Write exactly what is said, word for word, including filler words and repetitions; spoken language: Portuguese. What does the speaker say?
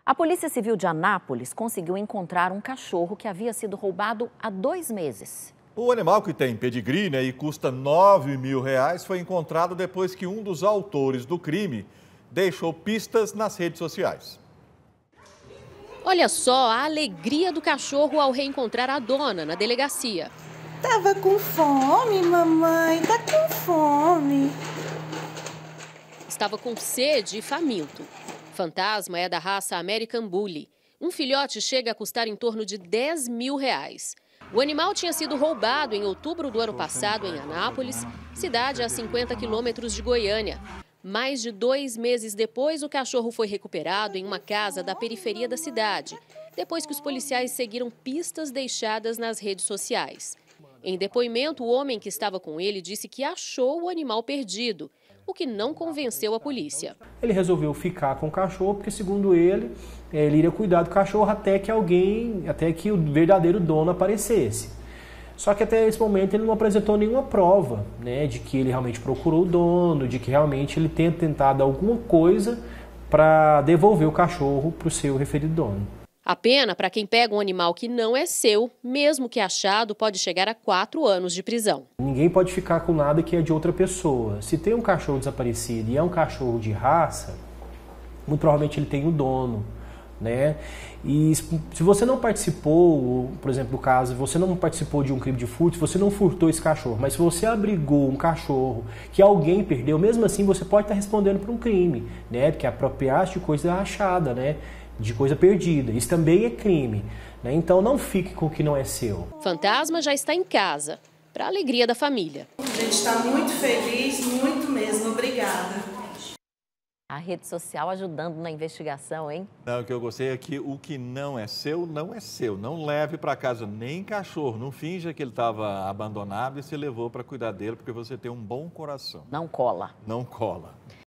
A Polícia Civil de Anápolis conseguiu encontrar um cachorro que havia sido roubado há dois meses. O animal, que tem pedigree, né, e custa nove mil reais, foi encontrado depois que um dos autores do crime deixou pistas nas redes sociais. Olha só a alegria do cachorro ao reencontrar a dona na delegacia. Tava com fome, mamãe, tá com fome. Estava com sede e faminto. Fantasma é da raça American Bully. Um filhote chega a custar em torno de dez mil reais. O animal tinha sido roubado em outubro do ano passado em Anápolis, cidade a cinquenta quilômetros de Goiânia. Mais de dois meses depois, o cachorro foi recuperado em uma casa da periferia da cidade, depois que os policiais seguiram pistas deixadas nas redes sociais. Em depoimento, o homem que estava com ele disse que achou o animal perdido, o que não convenceu a polícia. Ele resolveu ficar com o cachorro porque, segundo ele, ele iria cuidar do cachorro até que alguém, até que o verdadeiro dono aparecesse. Só que até esse momento ele não apresentou nenhuma prova, né, de que ele realmente procurou o dono, de que realmente ele tenha tentado alguma coisa para devolver o cachorro para o seu referido dono. A pena para quem pega um animal que não é seu, mesmo que achado, pode chegar a quatro anos de prisão. Ninguém pode ficar com nada que é de outra pessoa. Se tem um cachorro desaparecido e é um cachorro de raça, muito provavelmente ele tem um dono, né? E se você não participou, por exemplo, no caso, você não participou de um crime de furto, você não furtou esse cachorro, mas se você abrigou um cachorro que alguém perdeu, mesmo assim você pode estar respondendo por um crime, né? Porque apropriar-se de coisa achada, né? De coisa perdida. Isso também é crime, né? Então não fique com o que não é seu. Fantasma já está em casa, para a alegria da família. A gente está muito feliz, muito mesmo. Obrigada. A rede social ajudando na investigação, hein? Não, o que eu gostei é que o que não é seu, não é seu. Não leve para casa nem cachorro. Não finja que ele estava abandonado e se levou para cuidar dele, porque você tem um bom coração. Não cola. Não cola.